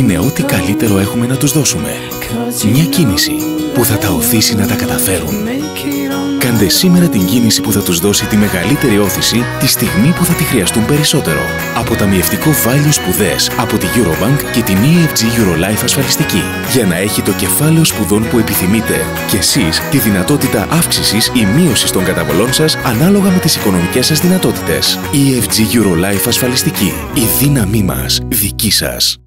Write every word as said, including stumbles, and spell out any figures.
είναι ό,τι καλύτερο έχουμε να τους δώσουμε. Μια κίνηση που θα τα οθήσει να τα καταφέρουν. Κάντε σήμερα την κίνηση που θα τους δώσει τη μεγαλύτερη όθηση τη στιγμή που θα τη χρειαστούν περισσότερο. Αποταμιευτικό Value σπουδές από τη Eurobank και την ι εφ τζι Eurolife ασφαλιστική. Για να έχει το κεφάλαιο σπουδών που επιθυμείτε και εσείς τη δυνατότητα αύξησης ή μείωσης των καταβολών σας ανάλογα με τις οικονομικές σας δυνατότητες. ι εφ τζι Eurolife ασφαλιστική. Η δύναμή μας δική σας.